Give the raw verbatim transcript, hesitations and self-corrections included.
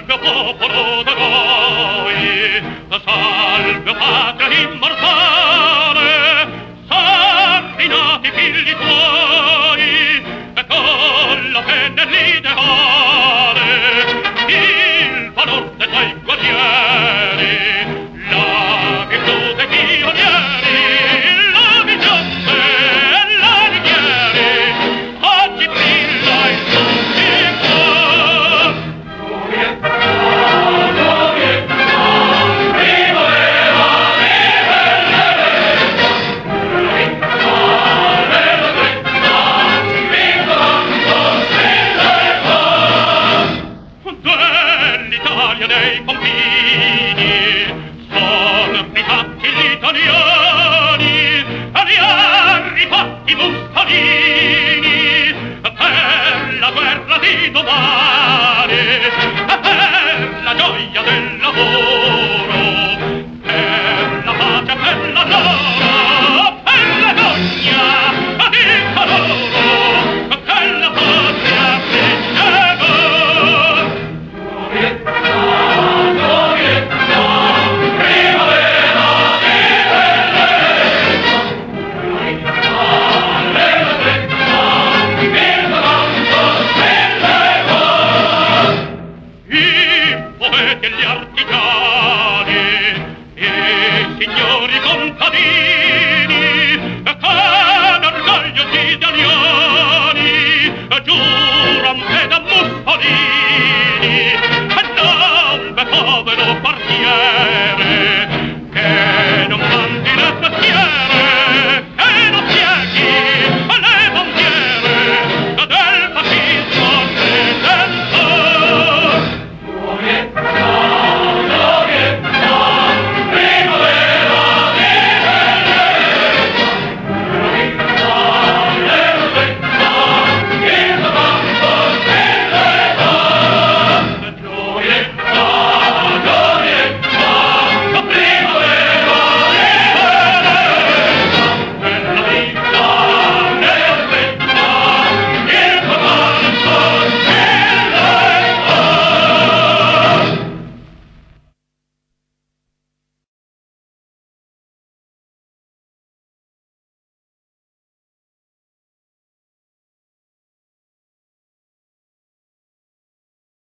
salve popolo da voi, salve patria immortale, santi figli tuoi, e con la penna e l'ideale, il valor dei tuoi guerrieri, la virtù dei pionieri, la visione e la rivieri, oggi brilla il tuo cielo. Dell'Italia dei confini sono abitanti gli italiani e li ha rifatti Mussolini per la guerra di domani e per la gioia del lavoro, per la pace e per la loro, per la gogna ed il coloro che la patria vinceva. Poeti gli artigiani, i signori contadini, con orgoglio di italiani, giuran che da Mussolini, e non ve povero quartiere,